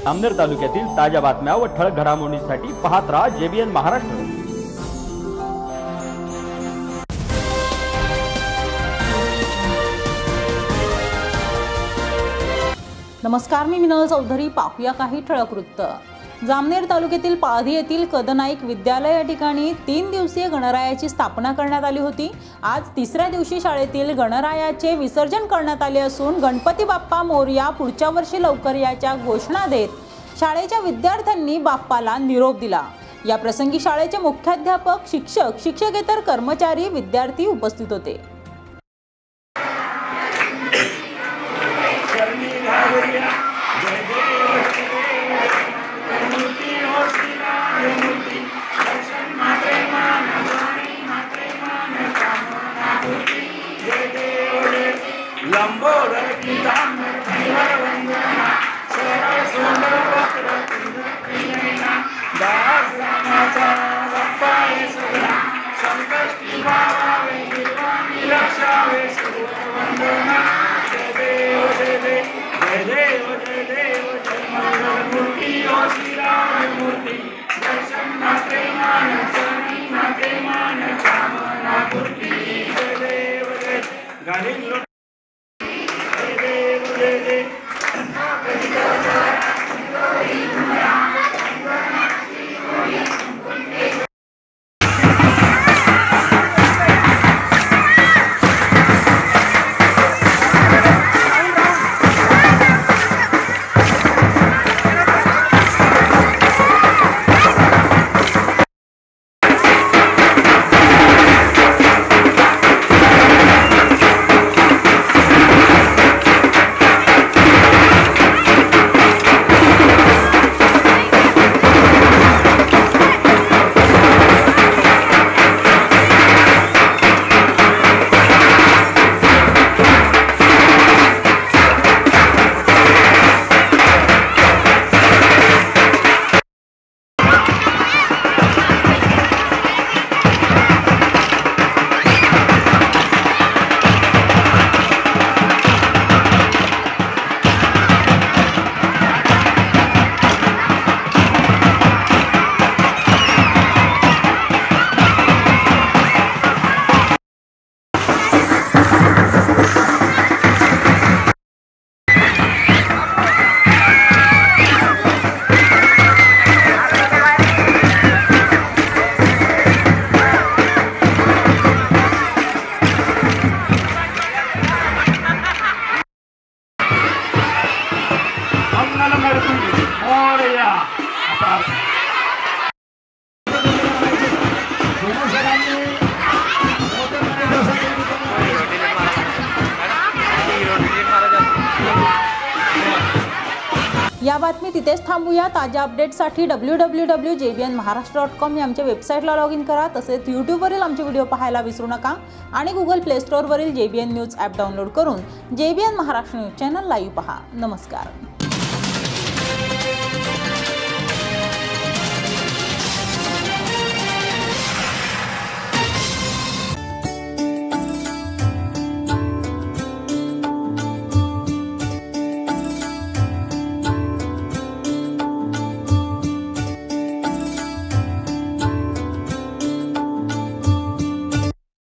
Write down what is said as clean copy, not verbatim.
जामनेर तालुक्यातील ताज्या बातम्या व ठळक घडामोडींसाठी पाहत राहा JBN महाराष्ट्र। नमस्कार, मी मिनल चौधरी। पाहूया काही ठळक वृत्त। जामनेर तालुक्यातील पाळधी येथील कदनाईक विद्यालय या ठिकाणी 3 दिवसीय गणरायाची स्थापना करण्यात आली होती। आज तिसऱ्या दिवशी शाळेतील गणरायाचे विसर्जन करण्यात आले असून गणपती बाप्पा मोरया पुढच्या वर्षी लवकर याच्या घोषणा देत शाळेच्या विद्यार्थ्यांनी बाप्पाला निरोप दिला। या प्रसंगी शाळेचे मुख्याध्यापक, शिक्षक, शिक्षकेतर कर्मचारी, विद्यार्थी उपस्थित होते। या बातमी तिथेच थांबूया। ताज्या अपडेट्ससाठी www.jbnmaharashtra.com या आमच्या वेबसाईटला लॉग इन करा। तसेच यूट्यूबवरील आमचे व्हिडिओ पाहायला विसरू नका आणि गुगल प्ले स्टोअरवरील JBN न्यूज ॲप डाउनलोड करून JBN Maharashtra news channel live पहा। नमस्कार।